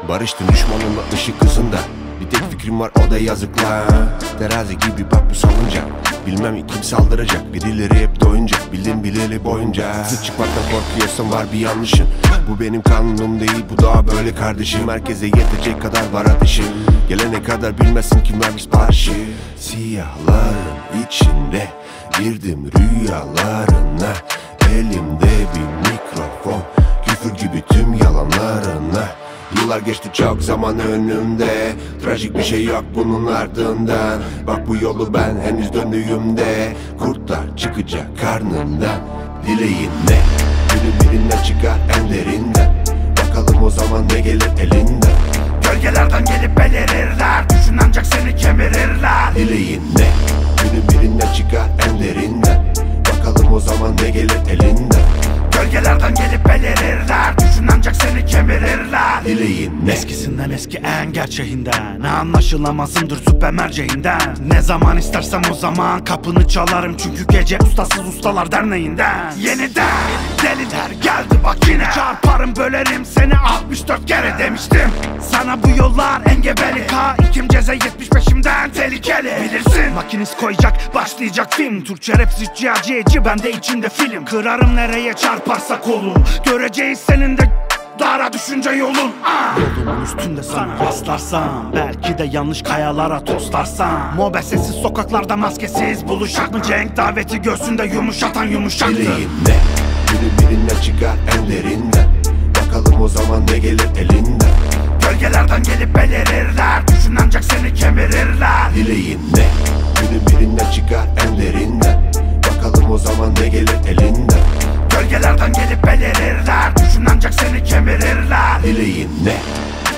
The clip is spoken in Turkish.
Barıştın düşmanınla ışık hızında. Bir tek fikrim var, o da yazıklar. Terazi gibi bak bu salıncak. Bilmem kim saldıracak. Birileri hep doyunca, bildim bileli boyunca. Zıt çıkmaktan korkuyorsan var bir yanlışın. Bu benim kanunum değil, bu daha böyle kardeşim. Herkese yetecek kadar var ateşim. Gelene kadar bilmezsin kim vermiş siparişi. Siyahların içinde girdim rüyalarına. Elimde bir mikrofon, küfür gibi tüm yalanlarına. Yıllar geçti, çok zaman önümde. Trajik bir şey yok bunun ardından. Bak bu yolu ben henüz döndüğümde. Kurtlar çıkacak karnından. Dileğin ne? Günün birinden çıkar en derinden. Bakalım o zaman ne gelir elinden. Gölgelerden gelip belirirler. Düşün ancak seni kemirirler. Dileğin ne? Günün birinden çıkar en derinden. Bakalım o zaman ne gelir elinden. Gölgelerden gelip belirirler. Düşün ancak seni kemirirler. Dileğin ne? Eskisinden eski en gerçeğinden. Ne anlaşılamazındır süper merceğinden. Ne zaman istersem o zaman kapını çalarım. Çünkü gece ustasız ustalar derneğinden. Yeniden deliler geldi bak yine. Çarparım bölerim seni 64 kere demiştim. Sana bu yollar engebeli. K2 ceza 75'imden tehlikeli. Bilirsin makinist koyacak başlayacak film. Türkçe rap züccaciyeci bende içinde film. Kırarım nereye çarparsa kolu. Göreceğiz senin de dara düşünce yolun. Yolumun üstünde sana rastlarsam, belki de yanlış kayalara toslarsam. Mobe sessiz sokaklarda maskesiz buluşak mı? Cenk daveti göğsünde yumuşatan yumuşaktır. Dileğin ne? Günün birinden çıkar en derinden. Bakalım o zaman ne gelir elinden. Gölgelerden gelip belirirler. Düşün ancak seni kemirirler. Dileğin ne? Günün birinden çıkar en derinden. Bakalım o zaman ne gelir elinden. Gölgelerden gelip belirirler. Düşün ancak seni kemirirler. Dileğin ne?